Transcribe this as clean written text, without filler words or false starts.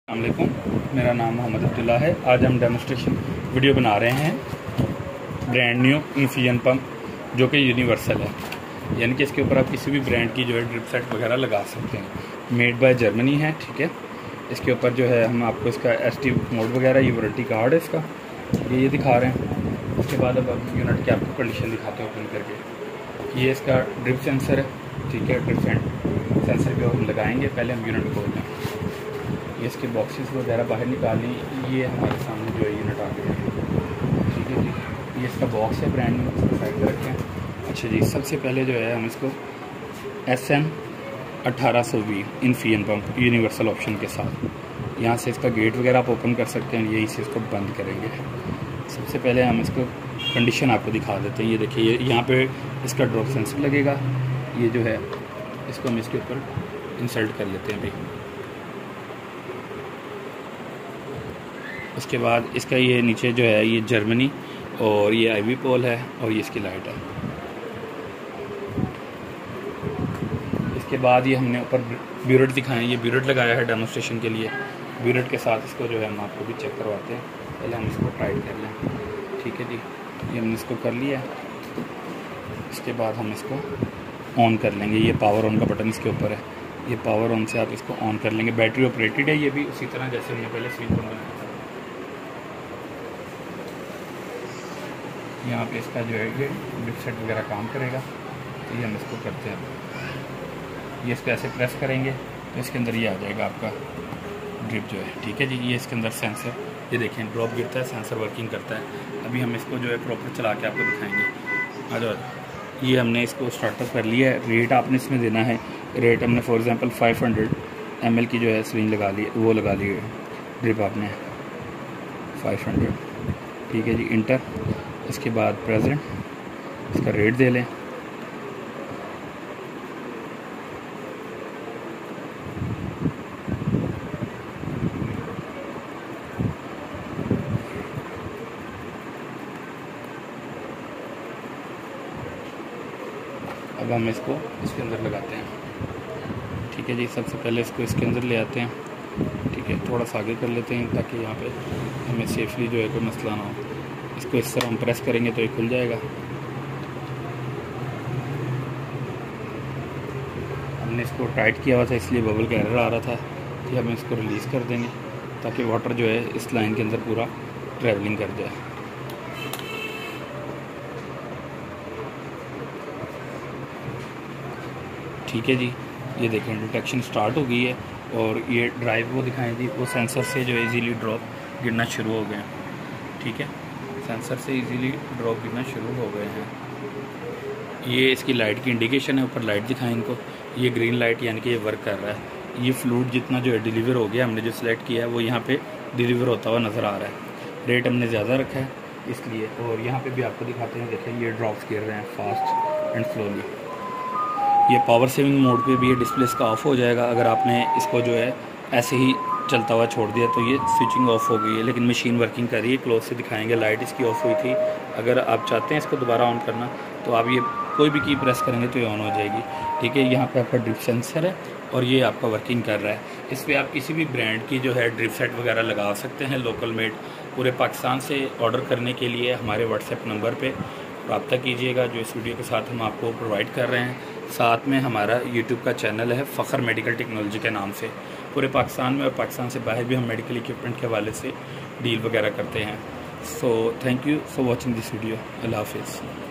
अस्सलामुअलैकुम, मेरा नाम मोहम्मद अब्दुल्ला है। आज हम डेमोस्ट्रेशन वीडियो बना रहे हैं ब्रांड न्यू इन्फ्यूजन पंप जो कि यूनिवर्सल है, यानी कि इसके ऊपर आप किसी भी ब्रांड की जो है ड्रिप सेट वगैरह लगा सकते हैं। मेड बाय जर्मनी है, ठीक है। इसके ऊपर जो है हम आपको इसका ST मोड वगैरह, ये वारंटी कार्ड है इसका, ये दिखा रहे हैं। उसके बाद अब यूनिट की आपको कंडीशन दिखाते हैं ओपन करके। ये इसका ड्रिप सेंसर है, ठीक है। ड्रिप सेंसर पे हम लगाएंगे, पहले हम यूनिट खोल दें। ये इसके बॉक्सेस वगैरह बाहर निकालनी, ये हमारे सामने जो है यूनिट आ गया है, ठीक है जी। ये इसका बॉक्स है ब्रांड न्यू, इसको साइड पर रखें। अच्छा जी, सबसे पहले जो है हम इसको SN 1820 infusion pump universal option के साथ यहाँ से इसका गेट वगैरह आप ओपन कर सकते हैं, यहीं से इसको बंद करेंगे। सबसे पहले हम इसको कंडीशन आपको दिखा देते हैं। ये देखिए, यहाँ पे इसका ड्रॉप सेंसर लगेगा, ये जो है इसको हम इसके ऊपर इंसर्ट कर लेते हैं अभी। उसके बाद इसका ये नीचे जो है ये जर्मनी और ये IV पोल है और ये इसकी लाइट है। इसके बाद ये हमने ऊपर ब्यूरेट दिखाए, ये ब्यूरेट लगाया है डेमोस्ट्रेशन के लिए। ब्यूरेट के साथ इसको जो है हम आपको भी चेक करवाते हैं। पहले हम इसको टाइट कर लें, ठीक है जी। ये हमने इसको कर लिया। इसके बाद हम इसको ऑन कर लेंगे। ये पावर ऑन का बटन इसके ऊपर है, ये पावर ऑन से आप इसको ऑन कर लेंगे। बैटरी ऑपरेटेड है ये भी, उसी तरह जैसे हमने पहले स्विच बनाया था। यहाँ पे इसका जो है ये ड्रिप सेट वगैरह काम करेगा, तो ये हम इसको करते हैं। ये इसको ऐसे प्रेस करेंगे तो इसके अंदर ये आ जाएगा आपका ड्रिप जो है, ठीक है जी। ये इसके अंदर सेंसर, ये देखें ड्रॉप गिरता है, सेंसर वर्किंग करता है। अभी हम इसको जो है प्रॉपर चला के आपको दिखाएंगे। आ जाओ, ये हमने इसको स्टार्टअप कर लिया है। रेट आपने इसमें देना है, रेट हमने फॉर एग्जांपल 500 ml की जो है स्विंग लगा ली, वो लगा ली है ड्रिप आपने 500, ठीक है जी। इंटर, इसके बाद प्रेजेंट, इसका रेट दे लें। अब हम इसको इसके अंदर लगाते हैं, ठीक है जी। सबसे पहले इसको इसके अंदर ले आते हैं, ठीक है। थोड़ा सा आगे कर लेते हैं ताकि यहाँ पे हमें सेफली जो है कोई मसला ना हो। इसको इस तरह हम प्रेस करेंगे तो ये खुल जाएगा। हमने इसको टाइट किया हुआ था इसलिए बबल का एरर आ रहा था, कि हम इसको रिलीज़ कर देंगे ताकि वाटर जो है इस लाइन के अंदर पूरा ट्रैवलिंग कर जाए। ठीक है जी, ये देखें डिटेक्शन स्टार्ट हो गई है और ये ड्राइव वो दिखाएं जी, वो सेंसर से जो है इजीली ड्रॉप गिरना शुरू हो गए हैं, ठीक है। सेंसर से इजीली ड्रॉप गिरना शुरू हो गए हैं। ये इसकी लाइट की इंडिकेशन है, ऊपर लाइट दिखाएं इनको। ये ग्रीन लाइट यानी कि ये वर्क कर रहा है। ये फ्लूइड जितना जो है डिलीवर हो गया, हमने जो सिलेक्ट किया है वो यहाँ पे डिलीवर होता हुआ नज़र आ रहा है। रेट हमने ज़्यादा रखा है इसलिए। और यहाँ पे भी आपको दिखाते हैं, देखें ये ड्रॉप्स गिर रहे हैं फास्ट एंड स्लोली। ये पावर सेविंग मोड पे भी ये डिस्प्ले इसका ऑफ हो जाएगा। अगर आपने इसको जो है ऐसे ही चलता हुआ छोड़ दिया तो ये स्विचिंग ऑफ हो गई है, लेकिन मशीन वर्किंग कर रही है। क्लोज से दिखाएंगे, लाइट इसकी ऑफ हुई थी। अगर आप चाहते हैं इसको दोबारा ऑन करना तो आप ये कोई भी की प्रेस करेंगे तो ये ऑन हो जाएगी, ठीक है। यहाँ पे आपका ड्रिप सेंसर है और ये आपका वर्किंग कर रहा है। इस पर आप किसी भी ब्रांड की जो है ड्रिप सेट वगैरह लगा सकते हैं, लोकल मेड। पूरे पाकिस्तान से ऑर्डर करने के लिए हमारे व्हाट्सएप नंबर पर रब्ता कीजिएगा, जो इस वीडियो के साथ हम आपको प्रोवाइड कर रहे हैं। साथ में हमारा यूट्यूब का चैनल है फ़ख्र मेडिकल टेक्नोलॉजी के नाम से। पूरे पाकिस्तान में और पाकिस्तान से बाहर भी हम मेडिकल इक्विपमेंट के हवाले से डील वगैरह करते हैं। So thank you for watching this video. अल्लाह हाफिज़।